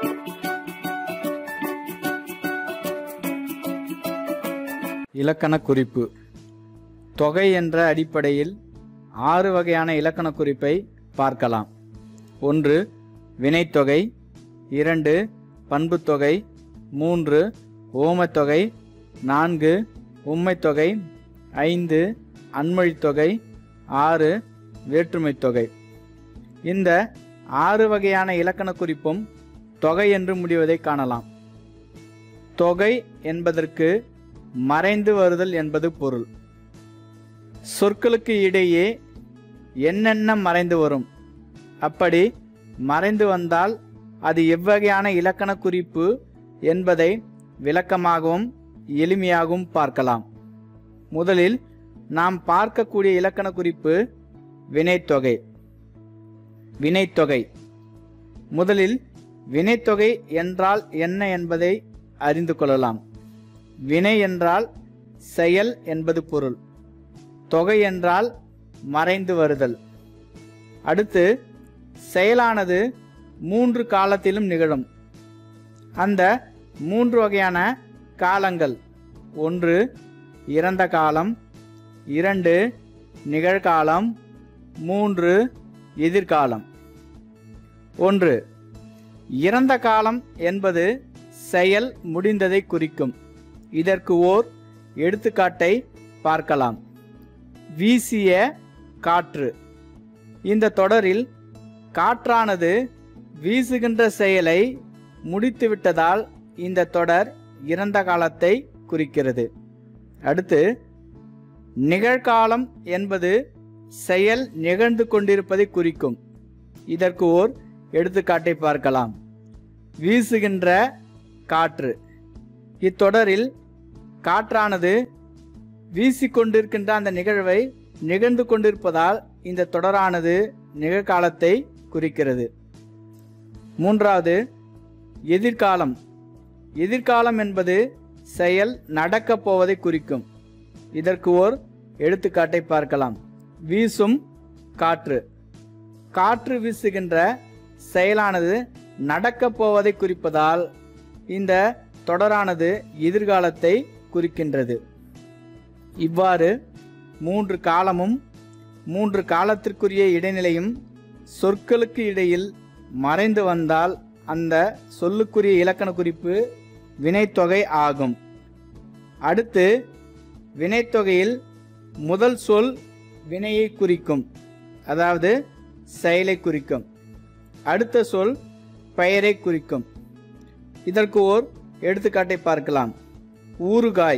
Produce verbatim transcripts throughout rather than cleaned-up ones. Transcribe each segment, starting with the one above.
இலக்கண குறிப்பு. தொகை என்ற அடிப்படையில் ஆறு வகையான இலக்கண குறிப்பை பார்க்கலாம். ஒன்று வினைத்தொகை, இரண்டு பண்புத்தொகை, மூன்று ஓமத்தொகை, நான்கு உம்மைத்தொகை, ஐந்து அன்மொழித்தொகை, ஆறு வேற்றுமைத்தொகை. இந்த ஆறு வகையான இலக்கண குறிப்பும் தொகை என்று முடிவதை காணலாம். தொகை என்பதற்கு மறைந்து வருதல் என்பது பொருள். சொற்களுக்கு இடையே என்னென்ன மறைந்து வரும், அப்படி மறைந்து வந்தால் அது எவ்வகையான இலக்கண குறிப்பு என்பதை விளக்கமாகவும் எளிமையாகவும் பார்க்கலாம். முதலில் நாம் பார்க்கக்கூடிய இலக்கண குறிப்பு வினைத்தொகை. வினைத்தொகை முதலில் வினைத்தொகை என்றால் என்ன என்பதை அறிந்து கொள்ளலாம். வினை என்றால் செயல் என்பது பொருள். தொகை என்றால் மறைந்து வருதல். அடுத்து செயலானது மூன்று காலத்திலும் நிகழும். அந்த மூன்று வகையான காலங்கள்: ஒன்று இறந்த காலம், இரண்டு நிகழ்காலம், மூன்று எதிர்காலம். ஒன்று இறந்த காலம் என்பது செயல் முடிந்ததை குறிக்கும். இதற்கு ஓர் எடுத்துக்காட்டை பார்க்கலாம். வீசிய காற்று. இந்த தொடரில் காற்றானது வீசுகின்ற செயலை முடித்துவிட்டதால் இந்த தொடர் இறந்த காலத்தை குறிக்கிறது. அடுத்து நிகழ்காலம் என்பது செயல் நிகழ்ந்து கொண்டிருப்பதை குறிக்கும். இதற்கு ஓர் எடுத்துக்காட்டை பார்க்கலாம். வீசுகின்ற காற்று. இத்தொடரில் காற்றானது வீசிக்கொண்டிருக்கின்ற அந்த நிகழ்வை நிகழ்ந்து கொண்டிருப்பதால் இந்த தொடரானது நிகழ்காலத்தை குறிக்கிறது. மூன்றாவது எதிர்காலம். எதிர்காலம் என்பது செயல் நடக்கப் போவதை குறிக்கும். இதற்கு ஓர் எடுத்துக்காட்டை பார்க்கலாம். வீசும் காற்று. காற்று வீசுகின்ற செயலானது நடக்கப் போவதை குறிப்பதால் இந்த தொடரானது எதிர்காலத்தை குறிக்கின்றது. இவ்வாறு மூன்று காலமும் மூன்று காலத்திற்குரிய இடைநிலையும் சொற்களுக்கு இடையில் மறைந்து வந்தால் அந்த சொல்லுக்குரிய இலக்கண குறிப்பு வினைத்தொகை ஆகும். அடுத்து வினைத்தொகையில் முதல் சொல் வினையை குறிக்கும், அதாவது செயலை குறிக்கும். அடுத்த சொல் பெயரை குறிக்கும். இதற்கு ஓர் எடுத்துக்காட்டை பார்க்கலாம். ஊறுகாய்.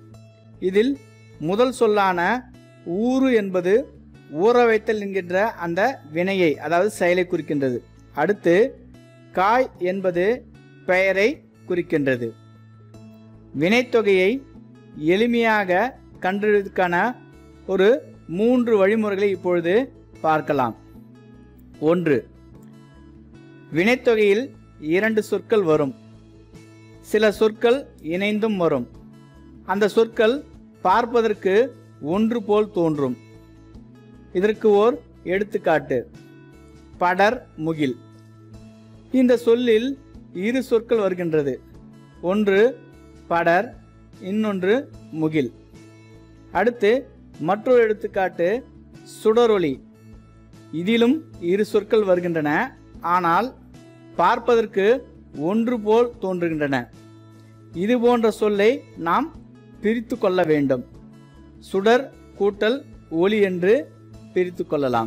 இதில் முதல் சொல்லான ஊறு என்பது ஊற வைத்தல் என்கின்ற அந்த வினையை, அதாவது செயலை குறிக்கின்றது. அடுத்து காய் என்பது பெயரை குறிக்கின்றது. வினைத்தொகையை எளிமையாக கண்டறிவதற்கான ஒரு மூன்று வழிமுறைகளை இப்பொழுது பார்க்கலாம். ஒன்று, வினைத்தொகையில் இரண்டு சொற்கள் வரும். சில சொற்கள் இணைந்தும் வரும். அந்த சொற்கள் பார்ப்பதற்கு ஒன்று போல் தோன்றும். இதற்கு ஓர் எடுத்துக்காட்டு படர் முகில். இந்த சொல்லில் இரு சொற்கள் வருகின்றது. ஒன்று படர், இன்னொன்று முகில். அடுத்து மற்றொரு எடுத்துக்காட்டு சுடரொளி. இதிலும் இரு சொற்கள் வருகின்றன, ஆனால் பார்ப்பதற்கு ஒன்று போல் தோன்றுகின்றன. இது போன்ற சொல்லை நாம் பிரித்து கொள்ள வேண்டும். சுடர் கூட்டல் ஒளி என்று பிரித்து கொள்ளலாம்.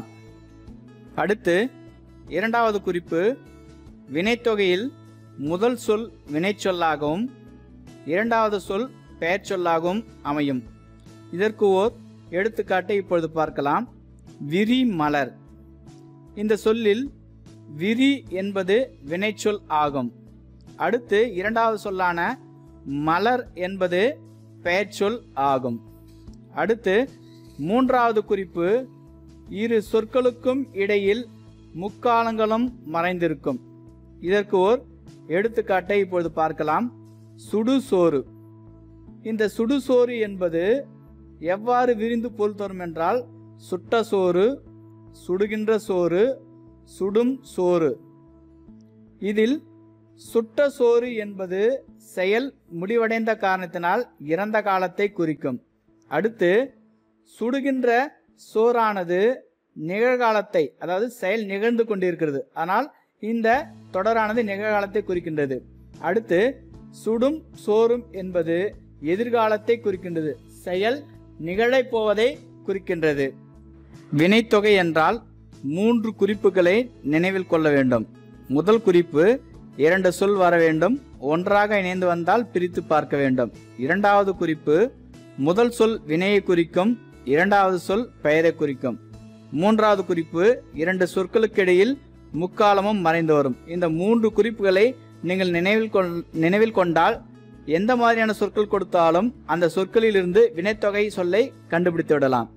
அடுத்து இரண்டாவது குறிப்பு, வினைத்தொகையில் முதல் சொல் வினைச்சொல்லாகவும் இரண்டாவது சொல் பெயர் சொல்லாகவும் அமையும். இதற்கு ஓர் எடுத்துக்காட்டை இப்பொழுது பார்க்கலாம். விரி மலர். இந்த சொல்லில் விரி என்பது வினைச்சொல் ஆகும். அடுத்து இரண்டாவது சொல்லான மலர் என்பது பெயர்ச்சொல் ஆகும். அடுத்து மூன்றாவது குறிப்பு, இரு சொற்களுக்கும் இடையில் முக்காலங்களும் மறைந்திருக்கும். இதற்கு ஓர் எடுத்துக்காட்டை இப்பொழுது பார்க்கலாம். சுடுசோறு. இந்த சுடுசோறு என்பது எவ்வாறு விரிந்து பொருள் தரும் என்றால், சுட்ட சோறு, சுடுகின்ற சோறு, சுடும் சோறு. இதில் சுட்ட சோறு என்பது செயல் முடிவடைந்த காரணத்தினால் இறந்த காலத்தை குறிக்கும். அடுத்து சுடுகின்ற சோறானது நிகழ்காலத்தை, அதாவது செயல் நிகழ்ந்து கொண்டிருக்கிறது, ஆனால் இந்த தொடரானது நிகழ்காலத்தை குறிக்கின்றது. அடுத்து சுடும் சோறும் என்பது எதிர்காலத்தை குறிக்கின்றது, செயல் நிகழப் போவதை குறிக்கின்றது. வினைத்தொகை என்றால் மூன்று குறிப்புகளை நினைவில் கொள்ள வேண்டும். முதல் குறிப்பு இரண்டு சொல் வர வேண்டும், ஒன்றாக இணைந்து வந்தால் பிரித்து பார்க்க வேண்டும். இரண்டாவது குறிப்பு முதல் சொல் வினையை குறிக்கும், இரண்டாவது சொல் பெயரை குறிக்கும். மூன்றாவது குறிப்பு இரண்டு சொற்களுக்கு இடையில் முக்காலமும் மறைந்து வரும். இந்த மூன்று குறிப்புகளை நீங்கள் நினைவில் கொள் நினைவில் கொண்டால் எந்த மாதிரியான சொற்கள் கொடுத்தாலும் அந்த சொற்களில் இருந்து வினைத்தொகை சொல்லை கண்டுபிடித்து விடலாம்.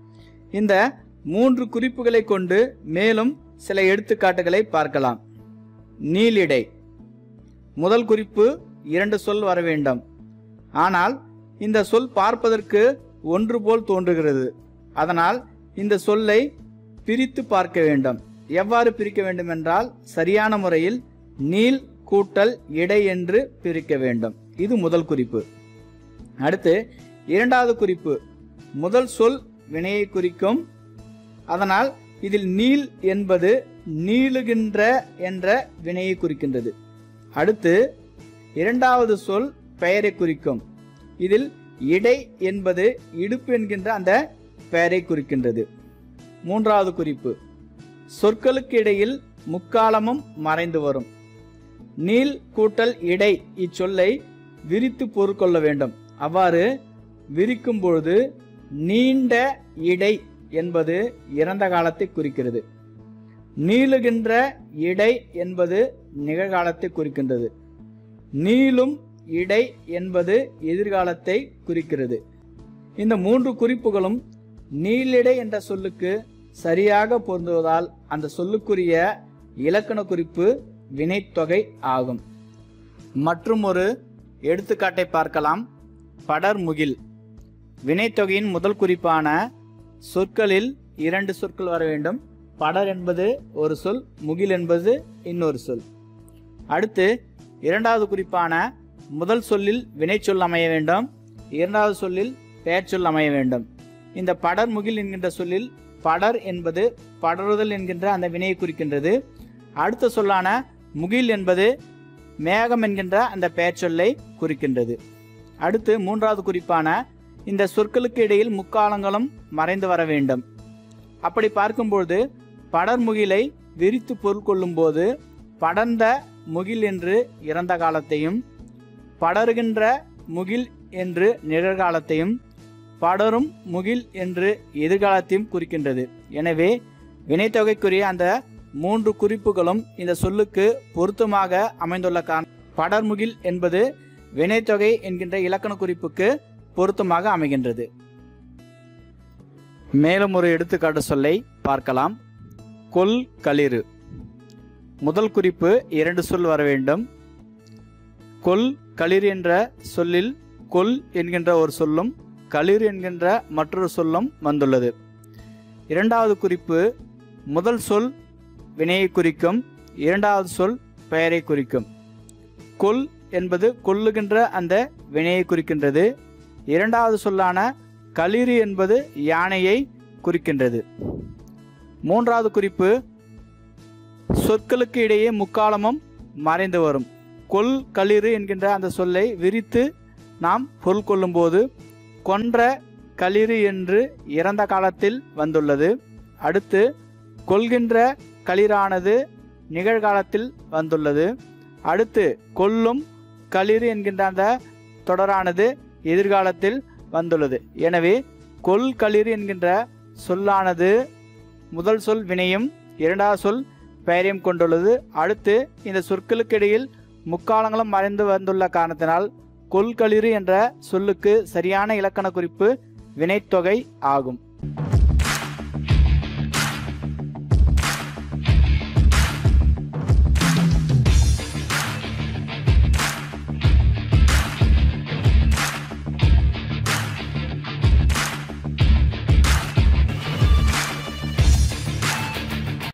இந்த மூன்று குறிப்புகளை கொண்டு மேலும் சில எடுத்துக்காட்டுகளை பார்க்கலாம். நீளிடை. முதல் குறிப்பு இரண்டு சொல் வர வேண்டும், ஆனால் இந்த சொல் பார்ப்பதற்கு ஒன்று போல் தோன்றுகிறது. அதனால் இந்த சொல்லை பிரித்து பார்க்க வேண்டும். எவ்வாறு பிரிக்க வேண்டும் என்றால் சரியான முறையில் நீள் கூட்டல் இடை என்று பிரிக்க வேண்டும். இது முதல் குறிப்பு. அடுத்து இரண்டாவது குறிப்பு முதல் சொல் வினையை குறிக்கும், அதனால் இதில் நீள் என்பது நீளுகின்ற என்ற வினையை குறிக்கின்றது. அடுத்து இரண்டாவது சொல் பெயரை குறிக்கும், இதில் இடை என்பது இடுப்பு என்கின்ற அந்த பெயரை குறிக்கின்றது. மூன்றாவது குறிப்பு சொற்களுக்கு இடையில் முக்காலமும் மறைந்து வரும். நீள் கூட்டல் இடை இச்சொல்லை விரித்து பொருள் கொள்ள வேண்டும். அவ்வாறு விரிக்கும் பொழுது நீண்ட இடை என்பது இறந்த காலத்தை குறிக்கிறது, நீளுகின்ற இடை என்பது நிகழ்காலத்தை குறிக்கின்றது, நீளும் இடை என்பது எதிர்காலத்தை குறிக்கிறது. இந்த மூன்று குறிப்புகளும் நீளிடை என்ற சொல்லுக்கு சரியாக பொருந்துவதால் அந்த சொல்லுக்குரிய இலக்கண குறிப்பு வினைத்தொகை ஆகும். மற்றும் ஒரு எடுத்துக்காட்டை பார்க்கலாம். படர்முகில். வினைத்தொகையின் முதல் குறிப்பான சொற்களில் இரண்டு சொற்கள் வர வேண்டும். படர் என்பது ஒரு சொல், முகில் என்பது இன்னொரு சொல். அடுத்து இரண்டாவது குறிப்பான முதல் சொல்லில் வினைச்சொல் அமைய வேண்டும், இரண்டாவது சொல்லில் பெயர் சொல் அமைய வேண்டும். இந்த படர் முகில் என்கின்ற சொல்லில் படர் என்பது படருதல் என்கின்ற அந்த வினையை குறிக்கின்றது. அடுத்த சொல்லான முகில் என்பது மேகம் என்கின்ற அந்த பெயர் சொல்லை குறிக்கின்றது. அடுத்து மூன்றாவது குறிப்பான இந்த சொற்களுக்கு இடையில் முக்காலங்களும் மறைந்து வர வேண்டும். அப்படி பார்க்கும்போது படர் முகிலை விரித்து பொருள் கொள்ளும் போது படர்ந்த முகில் என்று இறந்த காலத்தையும், படருகின்ற முகில் என்று நிகழ்காலத்தையும், படரும் முகில் என்று எதிர்காலத்தையும் குறிக்கின்றது. எனவே வினைத்தொகைக்குரிய அந்த மூன்று குறிப்புகளும் இந்த சொல்லுக்கு பொருத்தமாக அமைந்துள்ள காரணம் படர்முகில் என்பது வினைத்தொகை என்கின்ற இலக்கண குறிப்புக்கு பொருத்தமாக அமைகின்றது. மேலும் ஒரு எடுத்துக்காட்டு சொல்லை பார்க்கலாம். கொல் களிறு. முதல் குறிப்பு இரண்டு சொல் வர வேண்டும். கொல் களிறு என்ற சொல்லில் கொல் என்கின்ற ஒரு சொல்லும் களிறு என்கின்ற மற்றொரு சொல்லும் வந்துள்ளது. இரண்டாவது குறிப்பு முதல் சொல் வினையை குறிக்கும், இரண்டாவது சொல் பெயரை குறிக்கும். கொல் என்பது கொல்லுகின்ற அந்த வினையை குறிக்கின்றது. இரண்டாவது சொல்லான களிறு என்பது யானையை குறிக்கின்றது. மூன்றாவது குறிப்பு சொற்களுக்கு இடையே முக்காலமும் மறைந்து வரும். கொல் களிறு என்கின்ற அந்த சொல்லை விரித்து நாம் பொருள் கொள்ளும் போது கொன்ற களிறு என்று இறந்த காலத்தில் வந்துள்ளது. அடுத்து கொல்கின்ற களிரானது நிகழ்காலத்தில் வந்துள்ளது. அடுத்து கொல்லும் களிறு என்கின்ற அந்த தொடரானது எதிர்காலத்தில் வந்துள்ளது. எனவே கொல் களிறு என்கின்ற சொல்லானது முதல் சொல் வினையும் இரண்டாவது சொல் பெயரையும் கொண்டுள்ளது. அடுத்து இந்த சொற்களுக்கு இடையில் முக்காலங்களும் மறைந்து வந்துள்ள காரணத்தினால் கொல்களிறு என்ற சொல்லுக்கு சரியான இலக்கண குறிப்பு வினைத்தொகை ஆகும்.